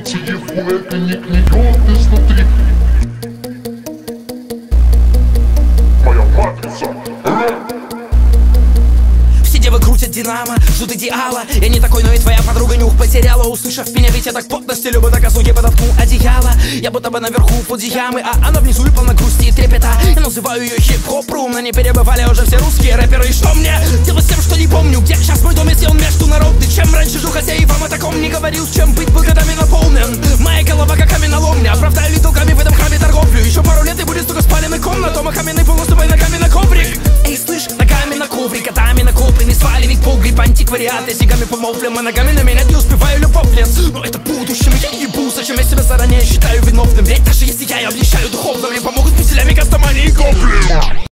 телефон, это не гниет изнутри. Моя матрица. Все девы крутят динамо, ждут идеала. Я не такой, но и твоя подруга нюх потеряла. Услышав меня, ведь я так плотно стелю бы доказу, ей подоткну одеяло. Я будто бы наверху фудзиямы, а она внизу и полна грусти и трепета. Я называю ее хип-хоп рум, но не перебывали уже все русские рэперы. И что мне делать с тем, что не помню, где сейчас мой дом, если он международный? Чем раньше жил, хотя и вам о таком не говорил. С чем быть был годами наполнен. Моя голова как каменоломня, оправдаю ли долгами в этом храме торговлю. Еще пару лет и будет столько спаленных комнат, а каменный пол наступай ногами на коврик. Эй, слышь, ногами на коврик, годами накопленный сваливать погреб, антиквариат. Я сигами помолвлен, а ногами на меня не успеваю любовь лет. Но это будущем, я ебу, зачем я себя заранее считаю виновным? Ведь даже если я обещаю духовно, мне помогут петелями кастомании и гоблин.